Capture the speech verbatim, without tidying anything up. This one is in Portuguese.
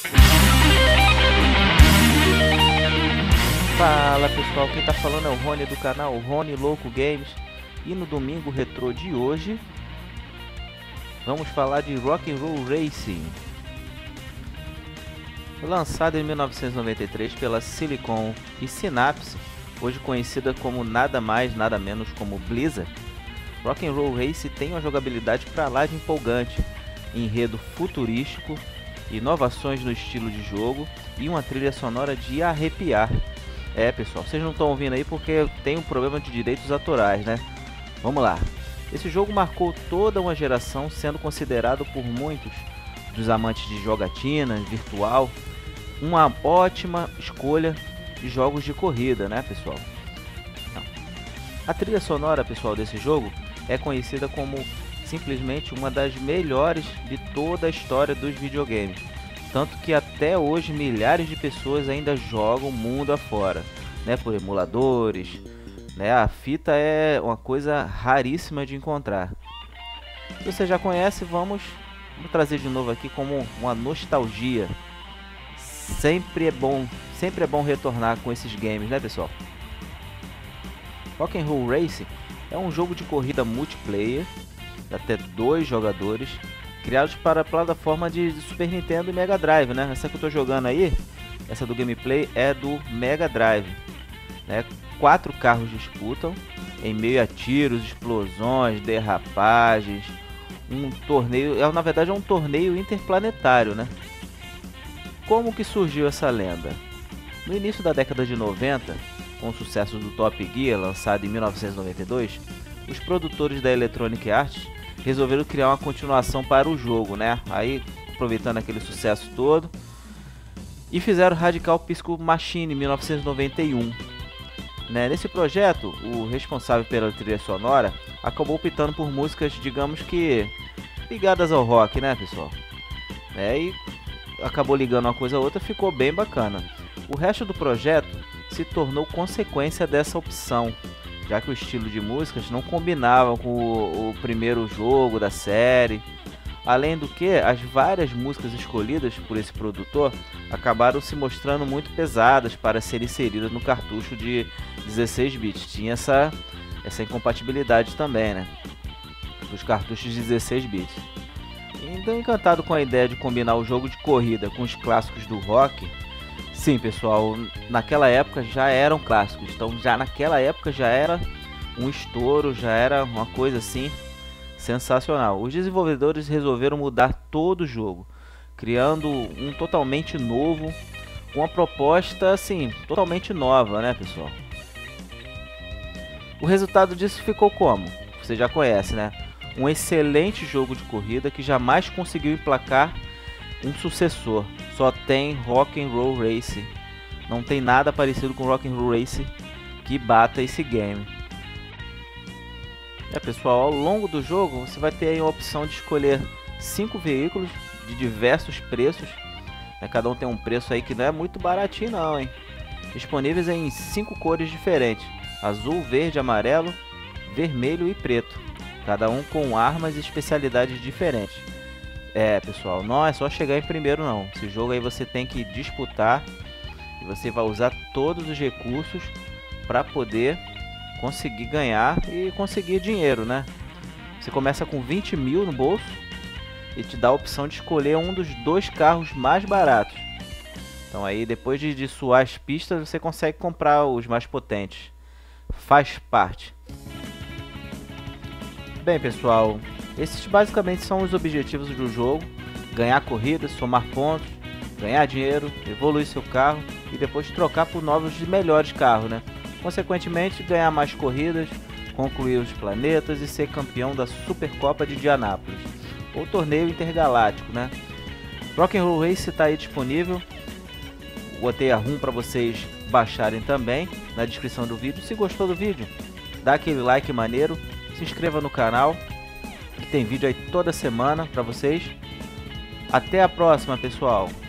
Fala pessoal, quem tá falando é o Rony do canal Rony Louco Games. E no domingo retrô de hoje vamos falar de Rock'n'Roll Racing, lançado em mil novecentos e noventa e três pela Silicon e Synapse, hoje conhecida como nada mais nada menos como Blizzard. Rock'n'Roll Racing tem uma jogabilidade pra lá de empolgante, enredo futurístico, inovações no estilo de jogo e uma trilha sonora de arrepiar. É pessoal, vocês não estão ouvindo aí porque tem um problema de direitos autorais, né? Vamos lá. Esse jogo marcou toda uma geração, sendo considerado por muitos dos amantes de jogatina virtual uma ótima escolha de jogos de corrida, né pessoal? Não. A trilha sonora, pessoal, desse jogo é conhecida como simplesmente uma das melhores de toda a história dos videogames. Tanto que até hoje milhares de pessoas ainda jogam mundo afora, né, por emuladores, né? A fita é uma coisa raríssima de encontrar. Se você já conhece, vamos, vamos trazer de novo aqui como uma nostalgia. Sempre é bom, sempre é bom retornar com esses games, né pessoal? Rock'n'Roll Racing é um jogo de corrida multiplayer, até dois jogadores, criados para a plataforma de Super Nintendo e Mega Drive, né? Essa que eu estou jogando aí, essa do gameplay é do Mega Drive, né? Quatro carros disputam em meio a tiros, explosões, derrapagens, um torneio, é na verdade é um torneio interplanetário, né? Como que surgiu essa lenda? No início da década de noventa, com o sucesso do Top Gear, lançado em mil novecentos e noventa e dois, os produtores da Electronic Arts resolveram criar uma continuação para o jogo, né? Aí, aproveitando aquele sucesso todo, e fizeram Radical Pisco Machine em mil novecentos e noventa e um. Né? Nesse projeto, o responsável pela trilha sonora acabou optando por músicas, digamos que ligadas ao rock, né, pessoal? É, e acabou ligando uma coisa a outra, ficou bem bacana. O resto do projeto se tornou consequência dessa opção, já que o estilo de músicas não combinava com o, o primeiro jogo da série. Além do que, as várias músicas escolhidas por esse produtor acabaram se mostrando muito pesadas para serem inseridas no cartucho de dezesseis bits. Tinha essa, essa incompatibilidade também, né? Dos cartuchos de dezesseis bits. Então, encantado com a ideia de combinar o jogo de corrida com os clássicos do rock. Sim, pessoal, naquela época já eram clássicos, então já naquela época já era um estouro, já era uma coisa assim sensacional. Os desenvolvedores resolveram mudar todo o jogo, criando um totalmente novo, uma proposta assim, totalmente nova, né pessoal? O resultado disso ficou como? Você já conhece, né? Um excelente jogo de corrida que jamais conseguiu emplacar um sucessor. Só tem Rock'n'Roll Racing. Não tem nada parecido com Rock'n'Roll Racing que bata esse game. É pessoal, ao longo do jogo você vai ter aí a opção de escolher cinco veículos de diversos preços. Né? Cada um tem um preço aí que não é muito baratinho não, hein? Disponíveis em cinco cores diferentes: azul, verde, amarelo, vermelho e preto. Cada um com armas e especialidades diferentes. É pessoal, não é só chegar em primeiro não. Esse jogo aí você tem que disputar e você vai usar todos os recursos para poder conseguir ganhar e conseguir dinheiro, né? Você começa com vinte mil no bolso e te dá a opção de escolher um dos dois carros mais baratos. Então aí depois de, de suar as pistas você consegue comprar os mais potentes. Faz parte. Bem pessoal, esses basicamente são os objetivos do jogo: ganhar corridas, somar pontos, ganhar dinheiro, evoluir seu carro e depois trocar por novos e melhores carros, né? Consequentemente, ganhar mais corridas, concluir os planetas e ser campeão da Supercopa de Indianápolis, ou torneio intergaláctico, né? Rock'n'Roll Racing está aí disponível. Botei a ROM para vocês baixarem também na descrição do vídeo. Se gostou do vídeo, dá aquele like maneiro, se inscreva no canal, que tem vídeo aí toda semana para vocês. Até a próxima, pessoal!